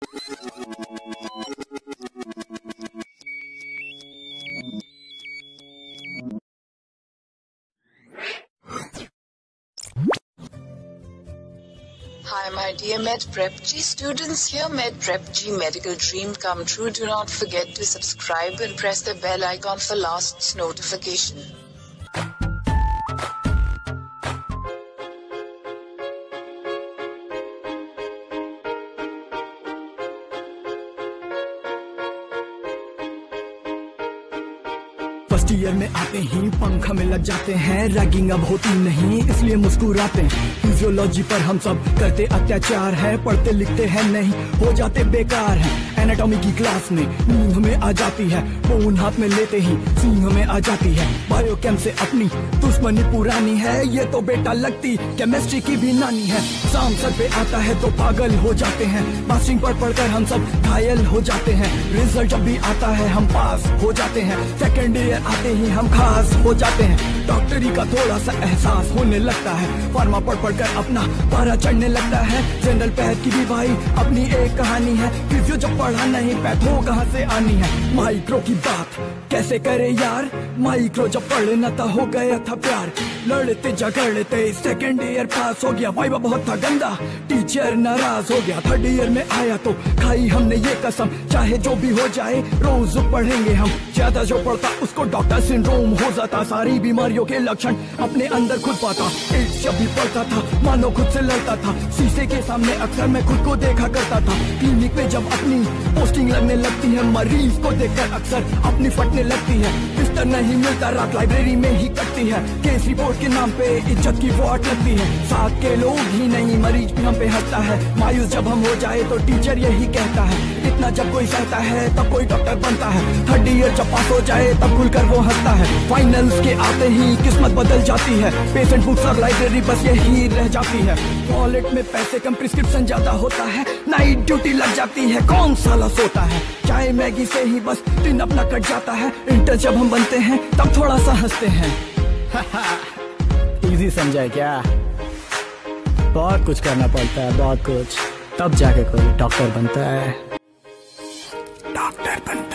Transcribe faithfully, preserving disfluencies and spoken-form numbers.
Hi my dear MedPrep-G students, here MedPrep-G medical dream come true. Do not forget to subscribe and press the bell icon for last notification. First year में आते ही पंख में लग जाते हैं, ragging अब होती नहीं इसलिए मुस्कुराते हैं। फिजियोलॉजी पर हम सब करते अत्याचार है, पढ़ते लिखते हैं नहीं हो जाते बेकार हैं। एनाटॉमी की क्लास में नींद हमें आ जाती है, फोन हाथ में लेते ही सींग हमें आ जाती है। बायोकेम से अपनी दुश्मनी पुरानी है, ये तो बेटा लगती केमिस्ट्री की भी नानी है। शाम सर पे आता है तो पागल हो जाते हैं, पासिंग पर पढ़कर हम सब घायल हो जाते हैं। रिजल्ट जब भी आता है हम पास हो जाते हैं, सेकेंड ईयर आते ही हम खास हो जाते हैं। डॉक्टरी का थोड़ा सा एहसास होने लगता है, फार्मा पढ़ पढ़ कर अपना पारा चढ़ने लगता है। जनरल पैथ की भी भाई अपनी एक कहानी है, फिजियो जब पढ़ा नहीं पैथो कहाँ से आनी है। माइक्रो की बात कैसे करे यार, माइक्रो जब पढ़े न था हो गया था प्यार। लड़ते झगड़ते सेकेंड ईयर पास हो गया, वाइवा बहुत था गंदा टीचर नाराज हो गया। थर्ड ईयर में आया तो खाई हमने ये कसम, चाहे जो भी हो जाए रोज पढ़ेंगे हम। ज्यादा जो पढ़ता उसको डॉक्टर सिंड्रोम हो जाता, सारी बीमारियों के लक्षण अपने अंदर खुद पाता। एड्स जब भी पढ़ता था मानो खुद से लड़ता था, शीशे के सामने अक्सर मैं खुद को देखा करता था। क्लिनिक में जब अपनी पोस्टिंग लगने लगती है, मरीज को देखकर अक्सर अपनी फटने लगती है। बिस्तर नहीं मिलता रात लाइब्रेरी में ही कटती है, केस रिपोर्ट के नाम पे इज्जत की वाट लगती है। साथ के लोग ही नहीं मरीज भी हम पे हंसता है, मायूस जब हम हो जाए तो टीचर यही कहता है, इतना जब कोई सहता है तब कोई डॉक्टर बनता है। थर्ड ईयर जब पास हो जाए तब खुलकर वो हंसता है, फाइनल्स के आते ही किस्मत बदल जाती है। पेशेंट बुक्स और लाइब्रेरी बस यही रह जाती है। वॉलेट में पैसे कम प्रिस्क्रिप्शन ज्यादा होता है, नाइट ड्यूटी लग जाती है, कौन साला सोता है। चाय मैगी से ही बस दिन अपना कट जाता है, इंटर जब हम बनते हैं तब थोड़ा सा हंसते हैं। इजी समझा क्या? बहुत कुछ करना पड़ता है, बहुत कुछ, तब जाके कोई डॉक्टर बनता है। डॉक्टर बनता